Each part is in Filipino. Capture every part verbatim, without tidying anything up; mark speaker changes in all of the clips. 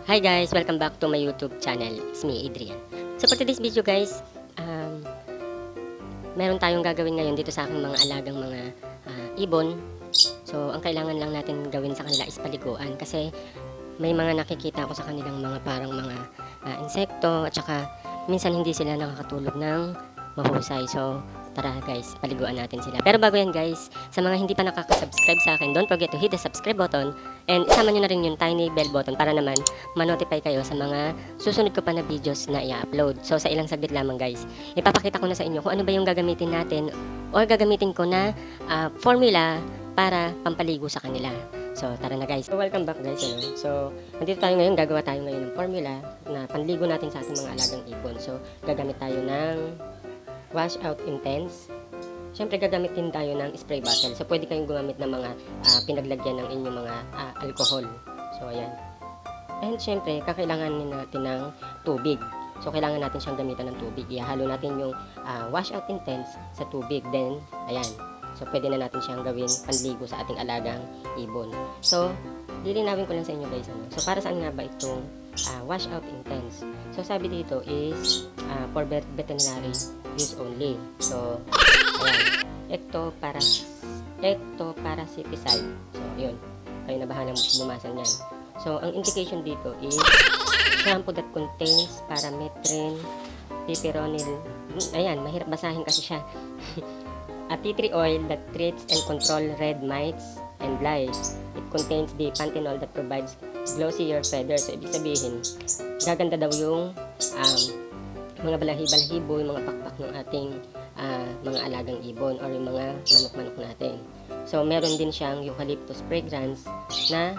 Speaker 1: Hi guys! Welcome back to my YouTube channel. It's me, Adrian. So for today's video guys, um, meron tayong gagawin ngayon dito sa aking mga alagang mga uh, ibon. So ang kailangan lang natin gawin sa kanila is paliguan kasi may mga nakikita ako sa kanilang mga parang mga uh, insekto at saka minsan hindi sila nakakatulog ng mahusay. So tara guys, paliguan natin sila. Pero bago yan guys, sa mga hindi pa nakaka-subscribe sa akin, don't forget to hit the subscribe button and isama nyo na rin yung tiny bell button para naman ma-notify kayo sa mga susunod ko pa na videos na i-upload. So sa ilang saglit lamang guys, ipapakita ko na sa inyo kung ano ba yung gagamitin natin or gagamitin ko na uh, formula para pampaligo sa kanila. So tara na guys. So welcome back guys. Ano? So nandito tayo ngayon, gagawa tayo ngayon ng formula na panligo natin sa ating mga alagang ibon. So gagamit tayo ng Wash Out Intense. Siyempre gagamit din tayo ng spray bottle. So pwede kayong gumamit ng mga uh, pinaglagyan ng inyong mga uh, alcohol. So ayan. And siyempre kakailangan natin ng tubig. So kailangan natin siyang gamitan ng tubig. Ihalo natin yung uh, Wash Out Intense sa tubig. Then ayan. So pwede na natin siyang gawin panligo sa ating alagang ibon. So lilinawin ko lang sa inyo guys. Ano? So para saan nga ba itong uh, Wash Out Intense? So sabi dito is uh, for veterinary use only. So ayan, ectoparas ectoparasiticide. So yun, kayo na bahalang bumasa niyan. So ang indication dito is shampoo that contains parametrin, piperonil. Ayan, mahirap basahin kasi siya. A tea tree oil that treats and control red mites and lice. It contains the panthenol that provides glossier feathers. So ibig sabihin, gaganda daw yung um, mga balahi-balahibo, yung mga pakpak ng ating uh, mga alagang ibon or yung mga manok-manok natin. So meron din siyang eucalyptus fragrance na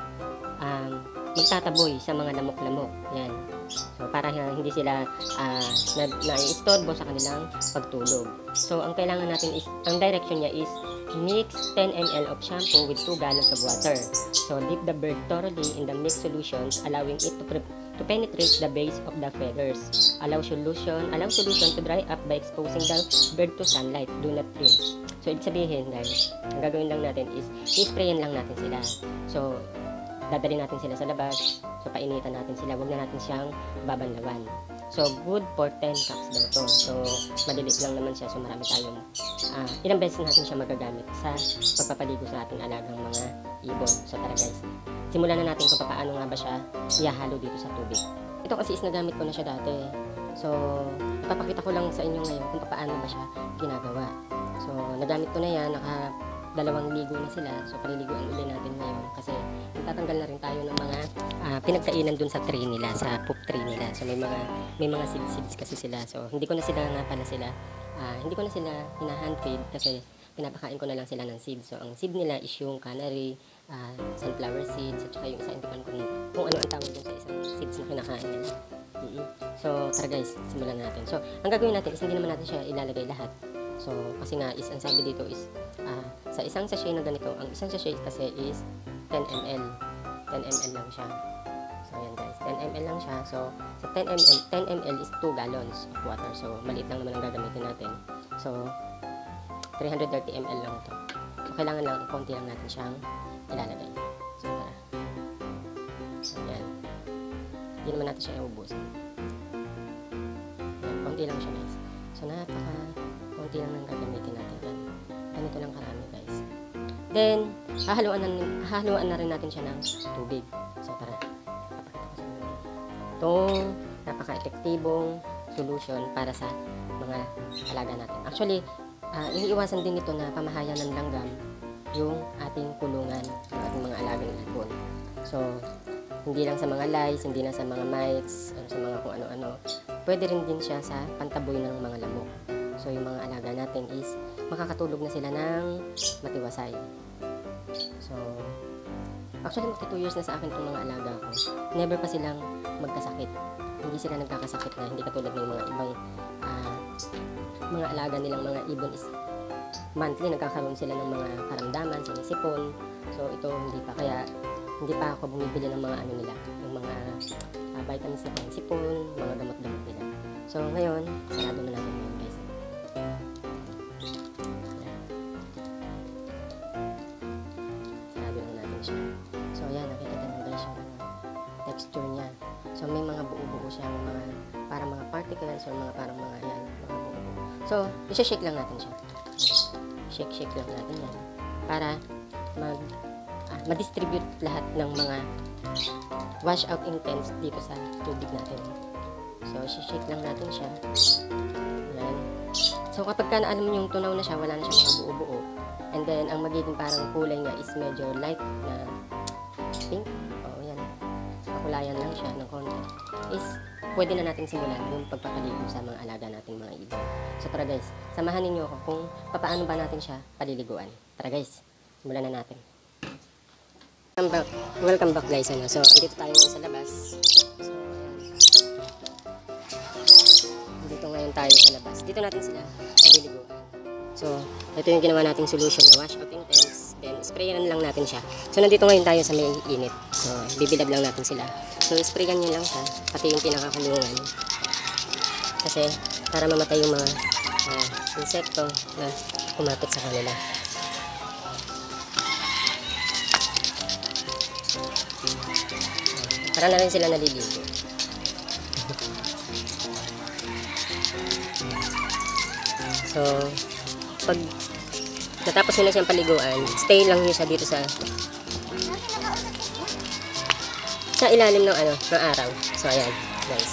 Speaker 1: um, magtataboy sa mga lamok-lamok. Yan. So para hindi sila uh, na-istorbo sa kanilang pagtulog. So ang kailangan natin is, ang direction niya is mix ten milliliters of shampoo with two gallons of water. So dip the bird thoroughly in the mixed solutions, allowing it to to penetrate the base of the feathers. Allow solution, allow solution to dry up by exposing the bird to sunlight. Do not rinse. So ibig sabihin guys, ang gagawin lang natin is i-sprayin lang natin sila. So dadalhin natin sila sa labas. So painitan natin sila. Huwag na natin siyang babanlawan. So good for ten cups daw to. So malilit lang naman siya. So marami tayong uh, ilang beses natin siya magagamit sa pagpapaligo sa ating alagang mga ibon. So tara guys, simulan na natin kung paano nga ba siya ihahalo dito sa tubig. Ito kasi is nagamit ko na siya dati. So ipapakita ko lang sa inyo ngayon kung paano ba siya ginagawa. So nagamit ko na yan. Naka dalawang ligo na sila. So paliliguan ulit natin ngayon kasi tatanggal na rin tayo ng mga uh, pinagkainan dun sa tree nila, sa poop tree nila. So may mga may mga seeds seeds kasi sila. So hindi ko na sila nga pala sila uh, hindi ko na sila hina-hand feed kasi pinapakain ko na lang sila ng seeds. So ang seed nila is yung canary, uh, sunflower seeds at saka yung isa, hindi ko kung, kung ano ang tawag dun sa isang seeds na kinakain nila. Mm-hmm. So tara guys, simulan natin. So ang gagawin natin is hindi naman natin siya ilalagay lahat. So kasi nga is ang sabi dito is uh, sa isang sachet na ganito, ang isang sachet kasi is ten milliliters. ten milliliters lang siya. So ayan guys, ten milliliters lang siya. So sa ten milliliters, ten milliliters is two gallons of water. So maliit lang naman ang gagamitin natin. So three hundred thirty milliliters lang ito. So kailangan lang, konti lang natin siyang ilalagay. So tara. So ayan. Hindi naman natin siya iubusin. Ayan, konti lang siya guys. So napaka konti lang nang gagamitin natin yan. Ganito lang karami guys. Then, hahaluan na, hahaluan na rin natin siya ng tubig. So tara, papakita ko sa inyo. Itong napaka-epektibong solution para sa mga alaga natin. Actually, uh, iniiwasan din ito na pamahayan ng langgam yung ating kulungan ng ating mga alagang ibon. So, hindi lang sa mga lice, hindi lang sa mga mites, o sa mga kung ano-ano. Pwede rin din siya sa pantaboy ng mga lamok. So, yung mga alaga natin is makakatulog na sila ng matiwasay. So, actually, magti two years na sa akin itong mga alaga ko. Never pa silang magkasakit. Hindi sila nagkakasakit na, hindi katulad ng mga ibang uh, mga alaga nilang mga ibon is monthly, nagkakaroon sila ng mga karamdaman, sinisipon. So, ito hindi pa. Kaya, hindi pa ako bumibili ng mga ano nila, yung mga uh, vitamins na pangsipon, mga gamot-gamot nila. So, ngayon, sarado na natin ngayon guys. Sarado lang natin siya. So, ayan, nakikita nyo guys yung texture niya. So may mga buo-buo siyang mga parang mga particles or mga parang mga yan, mga buo-buo. So, i-shake lang natin siya. Shake-shake lang natin yan para mag ah, ma-distribute lahat ng mga wash out intense dito sa tubig natin. So, i-shake lang natin siya. Yan. So, kapag ka alam mo yung tunaw na siya, wala na siya mga buo-buo. And then, ang magiging parang kulay niya is medyo light na pink. O, yan. Kakulayan lang siya ng konti. Is, pwede na natin simulan yung pagpapaligo sa mga alaga nating mga ibon. So, tara guys, samahan ninyo ako kung paano ba natin siya paliliguan. Tara guys, simulan na natin. Welcome back, welcome back guys. Ano? So, dito tayo ngayon sa labas. So, dito ngayon tayo sa labas. Dito natin sila paliliguan. So, ito yung ginawa nating solution na wash out intense. Then, sprayan lang natin siya. So, nandito ngayon tayo sa may init. So, bibilad lang natin sila. So, sprayan nyo lang siya. Pati yung pinakakulungan. Kasi, para mamatay yung mga uh, insekto na kumapit sa kanila. Para na rin sila naliligo. So, pag natapos nyo na siyang paliguan, stay lang nyo siya dito sa sa ilalim ng ano, ng araw. So, ayan, guys.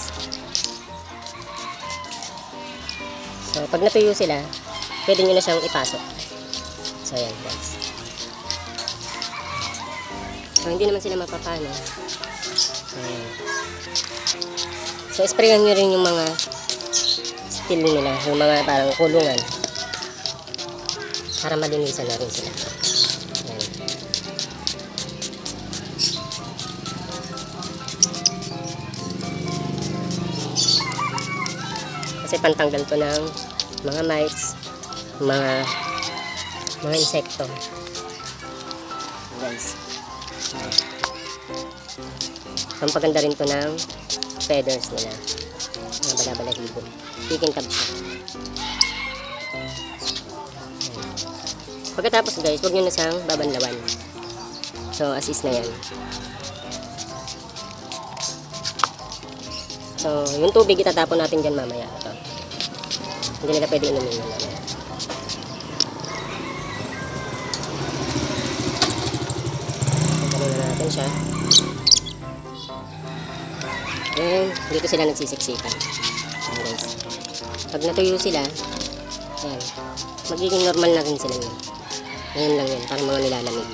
Speaker 1: So, pag natuyo sila, pwede nyo na siyang ipasok. So, ayan, guys. So, hindi naman sila mapapano. So, ayan. So, sprayan nyo rin yung mga still nila, yung mga parang kulungan. Para malinisan na rin sila. Ayan. Kasi pantanggal to ng mga mites, mga mga insekto. Guys. Pampaganda rin to ng feathers nila. Mga balabalahibo. Chicken tab siya. Pagkatapos guys, huwag nyo na siyang babanlawan. So, as is na yan. So, yung tubig itatapon natin dyan mamaya. Ito. Hindi nila pwede inumin yun mamaya. Ganun na natin siya. And, dito sila nagsisiksikan. Ayan guys. Pag natuyo sila, ayan, magiging normal na rin sila yun. Ngayon lang yun, parang mga nilalamig.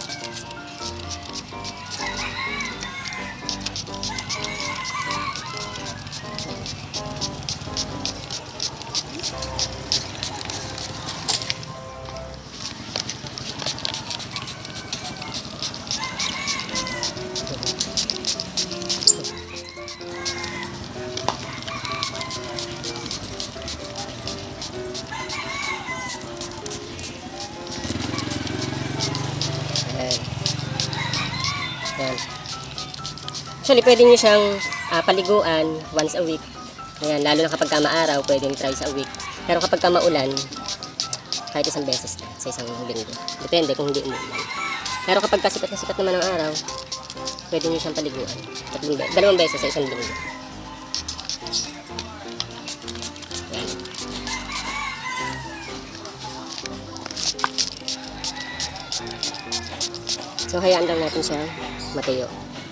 Speaker 1: Ayan. Actually, pwede nyo siyang uh, paliguan once a week. Ayan, lalo na kapag ka maaraw, pwedeng thrice a week. Pero kapag ka maulan, kahit isang beses na sa isang linggo. Depende kung hindi umulan. Pero kapag ka sikat na sikat naman ang araw, pwede nyo siyang paliguan. Tatlong be dalawang beses sa isang linggo. Ayan. So, hayaan lang natin siya matuyo.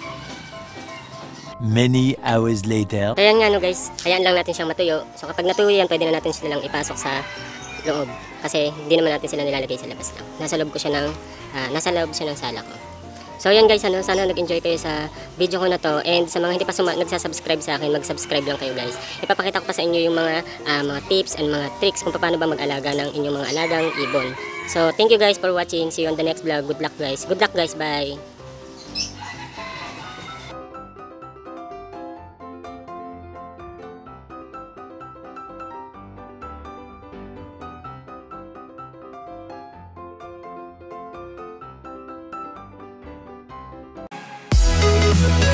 Speaker 2: Many hours later.
Speaker 1: Kaya nga no guys, hayaan lang natin siyang matuyo. So kapag natuyo yan, pwede na natin silang ipasok sa loob. Kasi hindi naman natin sila nilalagay sa labas lang. Nasa loob ko siya ng, uh, nasa loob siya ng sala ko. So yan guys, ano, sana nag-enjoy kayo sa video ko na to. And sa mga hindi pa nagsasubscribe sa akin, mag-subscribe lang kayo guys. Ipapakita ko pa sa inyo yung mga, uh, mga tips and mga tricks kung paano ba mag-alaga ng inyong mga alagang ibon. So thank you guys for watching. See you on the next vlog. Good luck guys. Good luck guys. Bye.
Speaker 2: We'll be right back.